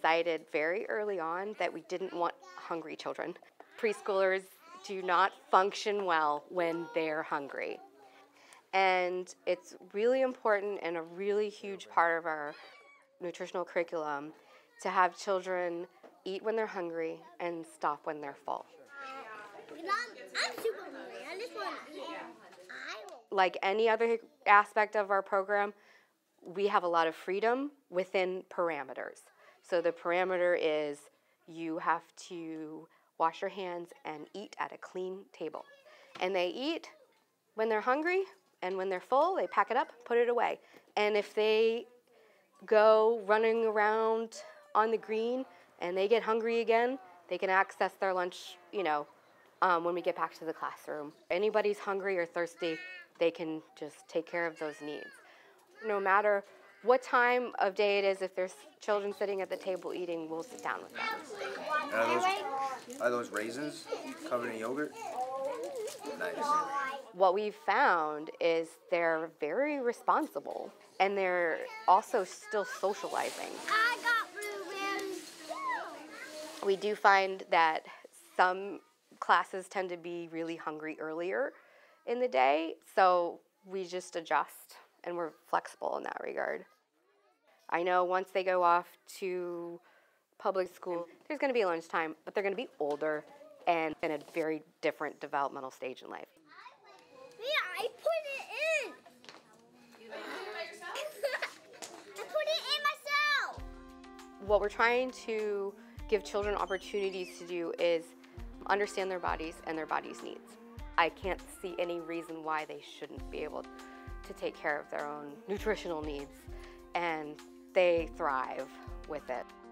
decided very early on that we didn't want hungry children. Preschoolers do not function well when they're hungry. And it's really important and a really huge part of our nutritional curriculum to have children eat when they're hungry and stop when they're full. I'm super hungry. I just want to eat. Like any other aspect of our program, we have a lot of freedom within parameters. So the parameter is you have to wash your hands and eat at a clean table. And they eat when they're hungry, and when they're full, they pack it up, put it away. And if they go running around on the green and they get hungry again, they can access their lunch, when we get back to the classroom. Anybody's hungry or thirsty, they can just take care of those needs. No matter what time of day it is, if there's children sitting at the table eating, we'll sit down with them. Are those raisins covered in yogurt? Nice. What we've found is they're very responsible, and they're also still socializing. I got blueberries. We do find that some classes tend to be really hungry earlier in the day, so we just adjust, and we're flexible in that regard. I know once they go off to public school, there's going to be lunchtime, but they're going to be older and in a very different developmental stage in life. Yeah, I put it in. I put it in myself. What we're trying to give children opportunities to do is understand their bodies and their bodies' needs. I can't see any reason why they shouldn't be able to take care of their own nutritional needs, and they thrive with it.